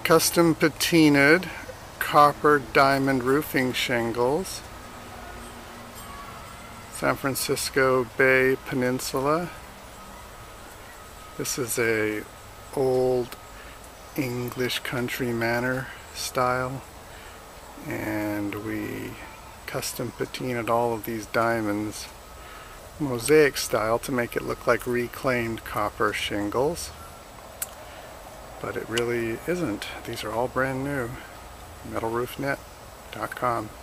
Custom patinaed copper diamond roofing shingles, San Francisco Bay Peninsula. This is a old English country manor style, and we custom patinaed all of these diamonds mosaic style to make it look like reclaimed copper shingles, but it really isn't. These are all brand new. metalroofnet.com